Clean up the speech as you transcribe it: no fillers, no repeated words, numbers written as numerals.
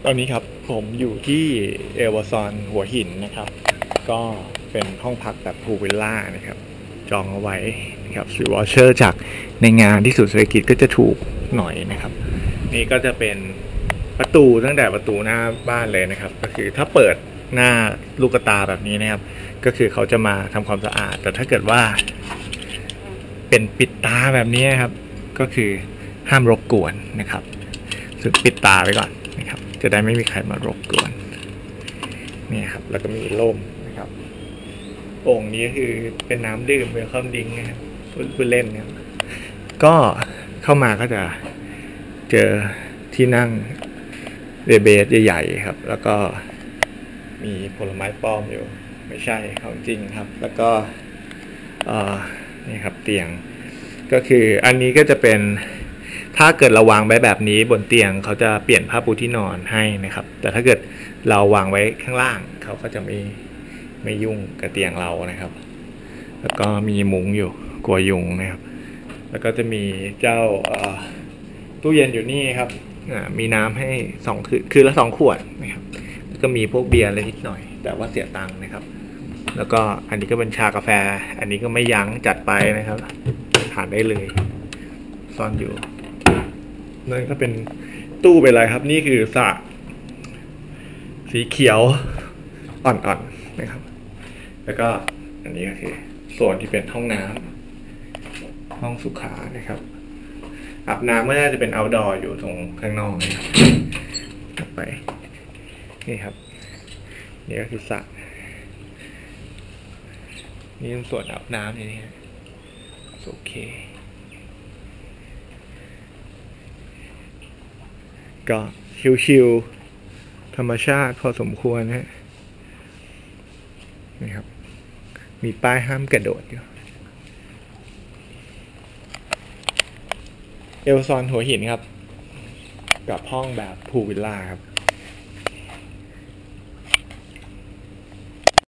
ตอนนี้ครับผมอยู่ที่เอลวาซอนหัวหินนะครับก็เป็นห้องพักแบบพูลวิลล่านะครับจองเอาไว้นะครับซื้อวอเชอร์จากในงานที่ศูนย์เศรษฐกิจก็จะถูกหน่อยนะครับนี่ก็จะเป็นประตูตั้งแต่ประตูหน้าบ้านเลยนะครับก็คือถ้าเปิดหน้าลูกตาแบบนี้นะครับก็คือเขาจะมาทำความสะอาดแต่ถ้าเกิดว่าเป็นปิดตาแบบนี้ครับก็คือห้ามรบกวนนะครับซึ่งปิดตาไว้ก่อนนะครับจะได้ไม่มีใครมารบกวนนี่ครับแล้วก็มีร่มนะครับโอ่งนี้คือเป็นน้ำดื่มเวลคัมดิ้งนะครับพูดเล่นนะครับก็เข้ามาก็จะเจอที่นั่งเบสใหญ่ๆครับแล้วก็มีผลไม้ป้อมอยู่ไม่ใช่ของจริงครับแล้วก็นี่ครับเตียงก็คืออันนี้ก็จะเป็นถ้าเกิดเราวางไว้แบบนี้บนเตียงเขาจะเปลี่ยนผ้าปูที่นอนให้นะครับแต่ถ้าเกิดเราวางไว้ข้างล่างเขาก็จะไม่ยุ่งกับเตียงเรานะครับแล้วก็มีมุ้งอยู่กลัวยุงนะครับแล้วก็จะมีเจ้าตู้เย็นอยู่นี่ครับมีน้ำให้คืนละ2 ขวดนะครับแล้วก็มีพวกเบียร์อะไรนิดหน่อยแต่ว่าเสียตังค์นะครับแล้วก็อันนี้ก็เป็นชากาแฟอันนี้ก็ไม่ยั้งจัดไปนะครับทานได้เลยซ่อนอยู่นั่นก็เป็นตู้ไปเลยครับนี่คือสระสีเขียวอ่อนๆนะครับแล้วก็อันนี้ก็คือส่วนที่เป็นห้องน้ำห้องสุขานะครับอาบน้ำก็น่าจะเป็น outdoor อยู่ตรงข้างนอกนะครับต่อไปนี่ครับนี่ก็คือสระนี่เป็นส่วนอาบน้ำนี่โอเคก็ชิวๆธรรมชาติพอสมควรนี่ครับมีป้ายห้ามกระโดดอยู่เอลซอนหัวหินครับกับห้องแบบพูลวิลล่าครับ